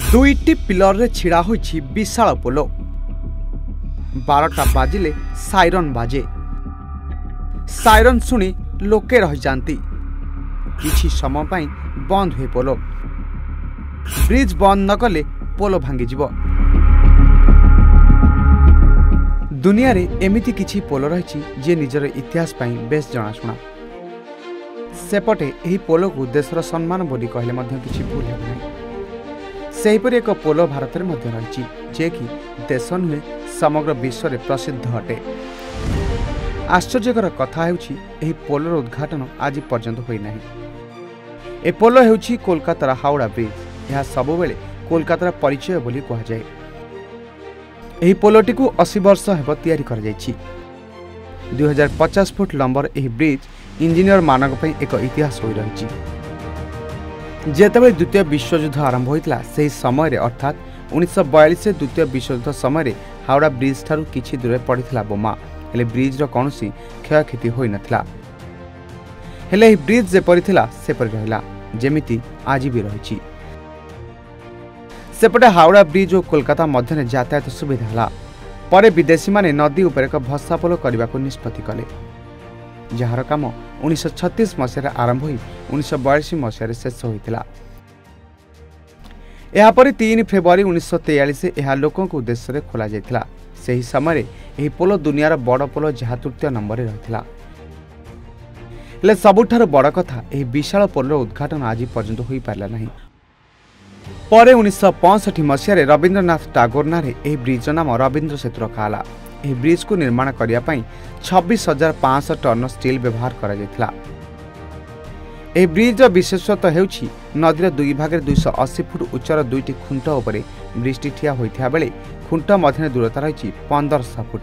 दुईटी pillar रे छिड़ा होइछि विशाल पोलो। 12टा बाजिले siren बाजे। Siren सुनी लोके रही जाती। किछि समय पाई बंद हुए पोलो। ब्रिज बंद न कले पोलो भांगी जिवो। दुनिया रे एमिति किछि पोलो रहिछि जे निजर इतिहास पाई बेस जनाशुना। सेपटे एही पोलो को देशर सम्मान बोली कहले मध्य किछि भूल हेब नाही। सेहीपरि एक पोलो भारत में मध्य रही जे कि देश नुहे समग्र विश्व में प्रसिद्ध अटे। आश्चर्यकर कथा हेउछि पोलोर उद्घाटन आज पर्यंत होई नाही। ए पोलो हेउछि कोलकातार हावड़ा ब्रिज। यह सबुबेले कोलकातार परिचय बोली कहा जाए। एही पोलोटी को 80 वर्ष हेब तैयारी कर जायछि। 2050 फुट लंबर एही ब्रिज इंजीनियर मानक पई एक इतिहास होई रहिछि। जेतेबेले द्वितीय विश्वयुद्ध आरंभ होइतला सेही समय रे अर्थात 1942 से द्वितीय विश्वयुद्ध समय रे हावड़ा ब्रिज ठारू किछि दूर पड़िथिला बोमा। हेले ब्रिज रो कोनोसी क्षयक्षति होई नथिला। हेले एही ब्रिज जे परिथिला से परि रहिला जेमिति आज भी रहिछि। सेपटे हावड़ा ब्रिज और कोलकाता मध्य यातायात सुविधा हला। परे विदेशी माने नदी उपर एक भत्सा पोलो करने को निष्पत्ति कले, जार काम 1936 मसीह आरंभ हो 1942 मसीह शेष होता। यापर 3 फेब्रुआरी 1943 यह लोकों को उद्देश्य से खोल जाता। से समय यह पोलो दुनियार बड़ पोलो जहाँ तृतीय नंबर रही। हेले सबुठार बड़ कथा यह विशाल पोलोर उद्घाटन आज पर्यंत हो पारा ना। पर 1965 मसीह रवींद्रनाथ टागोर नारे यह ब्रिज नाम रवींद्र सेतु रखाला। यह ब्रिज को निर्माण करने 26,500 टन स्टील व्यवहार करा जायतिला। यह ब्रिज विशेषत्व हेउछि नदीर दुई भाग 280 फुट उच्चर दुईटी खुंट उपरे ब्रिजटी ठिया होइथिया बेले खुंट मध्य दूरता रही 1500 फुट।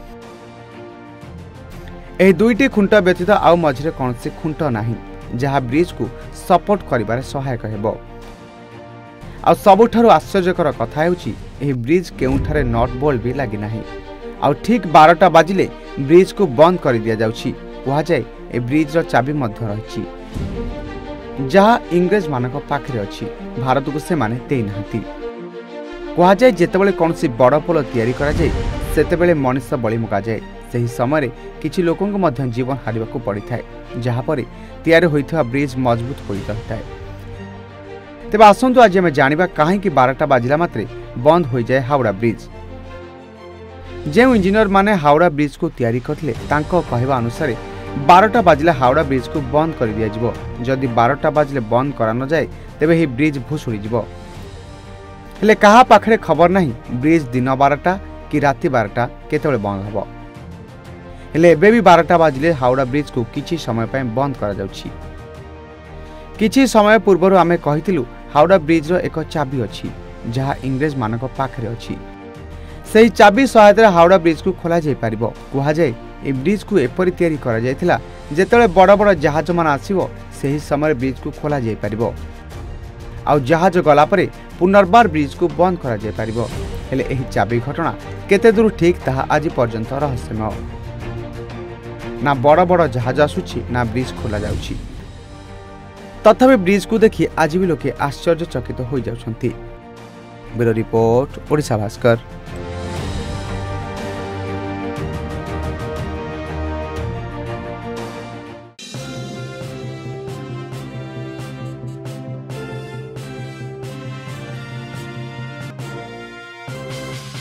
यह दुईटी खुंट व्यतीत आउ मझिरे कौनसी खुंट नाही जहाँ ब्रिज को सपोर्ट करिबारे सहायक हेबो। आ सबुठारु आश्चर्यकर कथा हेउछि एही ब्रिज केउठारे नट बोल्ट भी लागि नाही। आ ठीक 12टा बाजिले ब्रिज को बंद कर दिया जाउछि। कहा जाए ए ब्रिज रो चाबी मध्य रहिछि जहाँ इंग्रेज मानक पाखरे अछि। भारत को से माने देई नाहंती। कहा जाए जेतेबेले कोनसी बड़ पोलो तैयारी करा जाए सेतेबेले मनुष्य बळी मुका जाए। सही समय किछि लोकों को मध्य जीवन हारिबाकू पड़िथाय जहाँ पर तैयारी होइथवा ब्रिज मजबूत होई रहिथाय। तेबे आसंतु आज आम जानिबा काहेकि 12टा बाजिला मात्रे बंद हो जाए हावड़ा ब्रिज। जो इंजीनियर माने हावड़ा ब्रिज को तैयारी करथिले तांको कहवा अनुसार 12टा बाजिले हावड़ा ब्रिज को बंद कर दिया जिवो। जदि 12टा बाजिले बंद करा न जाए तेबे ही ब्रिज भुसुड़ी जिवो। हेले कहा पाखरे खबर नहीं ब्रिज दिन 12टा कि राति 12टा केतेबेले बंद हबो। हेले एबे भी 12टा बाजिले हावड़ा ब्रिज को किछि समय पय बंद करा जाउछि। किछि समय पूर्व आमे कहिथिलु हावड़ा ब्रिज रो एक चाबी अछि जहाँ इंग्रेज मानक पाखरे अछि। सेही चाबी सहायता हावड़ा ब्रिज को खोला जाय परिबो। कहा जाए ए ब्रिज को एपरि तैयारी करा जायतिला जेतेबेले बड़ बड़ जहाज मान आसीबो सेही समय ब्रिज को खोला जाय परिबो। आ जहाज गला परे पुनर्बार ब्रिज को बंद करा जाय परिबो। हेले एही चाबी घटना केते दूर ठीक ताहा आज पर्यंत रहस्यमय। ना बड़ बड़ जहाज आसुछि ना ब्रिज खोला जाउछि। तथापि ब्रिज को देखि आज भी लोके आश्चर्यचकित हो जाउछन्ति। Bureau report Odisha Bhaskar.